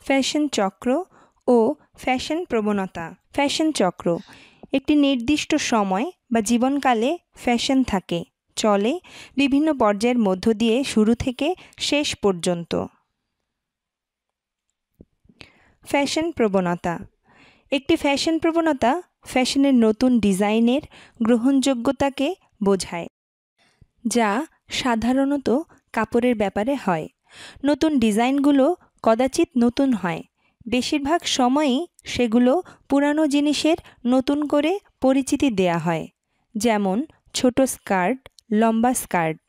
Fashion চক্র ও fashion প্রবণতা। Fashion চক্র একটি নির্দিষ্ট সময় বা জীবনকালে ফ্যাশন থাকে, চলে বিভিন্ন পর্যায়ের মধ্য দিয়ে শুরু থেকে শেষ পর্যন্ত। ফ্যাশন প্রবণতা একটি ফ্যাশন প্রবণতা ফ্যাশনের নতুন ডিজাইনের গ্রহণযোগ্যতাকে বোঝায়, যা সাধারণত কাপড়ের ব্যাপারে হয়। নতুন ডিজাইনগুলো কদাচিৎ নতুন হয়, বেশিরভাগ সময়ই সেগুলো পুরানো জিনিসের নতুন করে পরিচিতি দেয়া হয়, যেমন ছোট স্কার্ট, লম্বা স্কার্ট।